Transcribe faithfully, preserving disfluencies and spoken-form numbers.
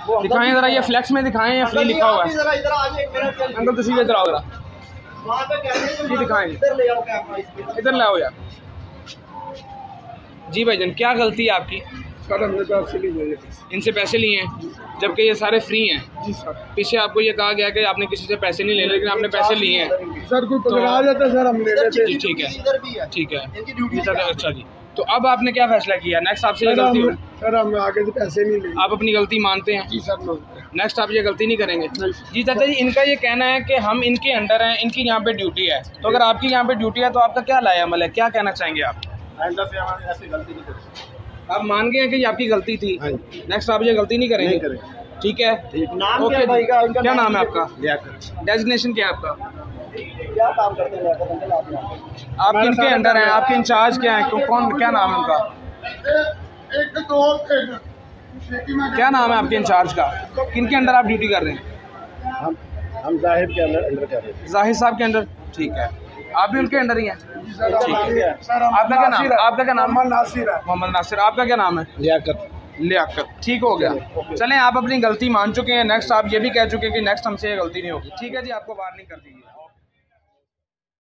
दिखाएं जरा, ये फ्लैक्स में दिखाएं या फ्री लिखा हुआ है? अंकल तस्वीर इधर आओ जरा, ये दिखाएं, इधर लाओ यार। जी भाईजान, क्या गलती है आपकी? सर हमने पैसे लिए, इनसे पैसे लिए हैं जबकि ये सारे फ्री हैं। जी सर। पीछे आपको ये कहा गया कि आपने किसी से पैसे नहीं ले, लेकिन आपने पैसे लिए हैं। सर कोई पकड़ा जाता है सर, हम ले लेते जी ठीक है, ठीक है, अच्छा जी। तो अब आपने क्या फैसला किया? नेक्स्ट आपसे ये गलती हो? सर हम आगे से पैसे नहीं लेंगे। आप अपनी गलती मानते हैं? जी सर। नेक्स्ट आप ये गलती नहीं करेंगे? जी चाचा जी, इनका ये कहना है कि हम इनके अंडर हैं, इनकी यहाँ पे ड्यूटी है, तो अगर आपकी यहाँ पे ड्यूटी है तो आपका क्या लाया अमल है, क्या कहना चाहेंगे आप? आइंदा से हमारी ऐसी गलती नहीं करेंगे। आप मान गए हैं कि ये आपकी गलती थी, नेक्स्ट आप ये गलती नहीं करेंगे? ठीक है। नाम ओके, क्या, क्या नाम है आपका? लियाकत। डेजिग्नेशन क्या है आपका? क्या काम करते हैं आप? आप किनके अंडर हैं, आपके इंचार्ज क्या है, कौन, क्या नाम है उनका? एक दो क्या नाम है आपके इंचार्ज का? किनके अंडर आप ड्यूटी कर रहे हैं? हम हम जाहिद के अंदर अंदर कर रहे हैं। जाहिद साहब के अंडर, ठीक है। आप भी उनके अंडर ही हैं? ठीक है। आपका क्या नाम? आपका क्या नाम? मोहम्मद नासिर है। मोहम्मद नासिर। आपका क्या नाम है? लियाकत। लियाकत, ठीक हो गया। चलें, आप अपनी गलती मान चुके हैं, नेक्स्ट आप ये भी कह चुके हैं कि नेक्स्ट हमसे ये गलती नहीं होगी। ठीक है जी, आपको वार्निंग कर दीजिए।